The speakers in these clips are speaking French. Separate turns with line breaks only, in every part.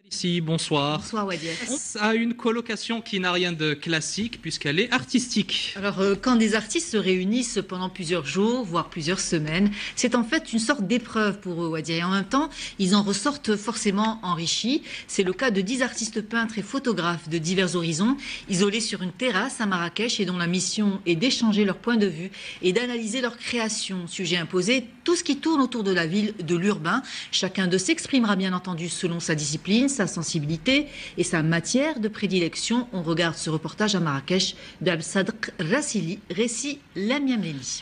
Ici, bonsoir.
Bonsoir Wadia.
On a une colocation qui n'a rien de classique puisqu'elle est artistique.
Alors quand des artistes se réunissent pendant plusieurs jours, voire plusieurs semaines, c'est en fait une sorte d'épreuve pour eux, Wadia. Et en même temps, ils en ressortent forcément enrichis. C'est le cas de 10 artistes peintres et photographes de divers horizons, isolés sur une terrasse à Marrakech et dont la mission est d'échanger leur point de vue et d'analyser leur création. Sujet imposé, tout ce qui tourne autour de la ville, de l'urbain. Chacun d'eux s'exprimera bien entendu selon sa discipline, sa sensibilité et sa matière de prédilection. On regarde ce reportage à Marrakech d'Absadq Rassili, récit Lamia Mleni.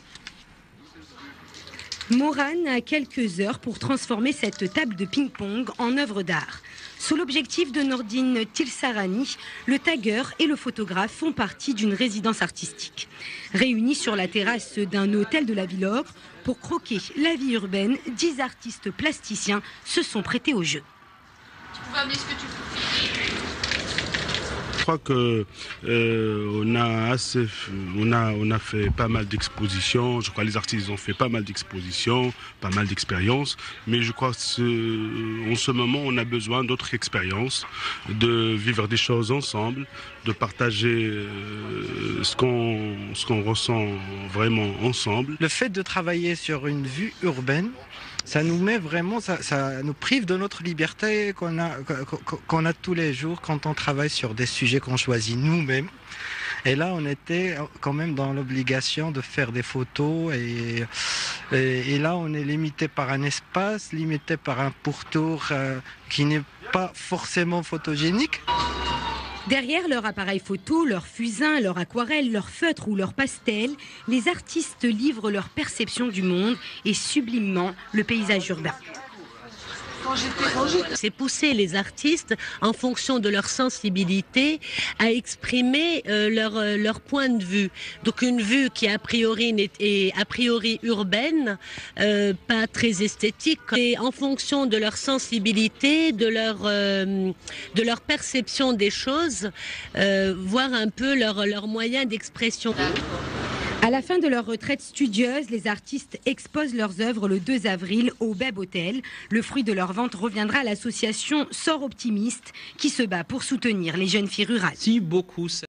Morane a quelques heures pour transformer cette table de ping-pong en œuvre d'art. Sous l'objectif de Nordine Tilsarani, le tagueur et le photographe font partie d'une résidence artistique. Réunis sur la terrasse d'un hôtel de la Villore pour croquer la vie urbaine, 10 artistes plasticiens se sont prêtés au jeu.
Tu pouvais amener ce que tu veux.
Je crois que on a fait pas mal d'expositions. Je crois que les artistes ont fait pas mal d'expositions, pas mal d'expériences. Mais je crois qu'en ce moment, on a besoin d'autres expériences, de vivre des choses ensemble, de partager ce qu'on ressent vraiment ensemble.
Le fait de travailler sur une vue urbaine, ça nous met vraiment, ça nous prive de notre liberté qu'on a tous les jours quand on travaille sur des sujets qu'on choisit nous-mêmes. Et là, on était quand même dans l'obligation de faire des photos et là, on est limité par un espace, limité par un pourtour qui n'est pas forcément photogénique.
Derrière leur appareil photo, leur fusain, leur aquarelle, leur feutre ou leur pastel, les artistes livrent leur perception du monde et sublimement le paysage urbain.
C'est pousser les artistes, en fonction de leur sensibilité, à exprimer leur point de vue. Donc une vue qui a priori est a priori urbaine, pas très esthétique. Et en fonction de leur sensibilité, de leur perception des choses, voir un peu leur moyen d'expression.
À la fin de leur retraite studieuse, les artistes exposent leurs œuvres le 2 avril au Beb Hotel. Le fruit de leur vente reviendra à l'association Sort Optimiste qui se bat pour soutenir les jeunes filles rurales.
Si beaucoup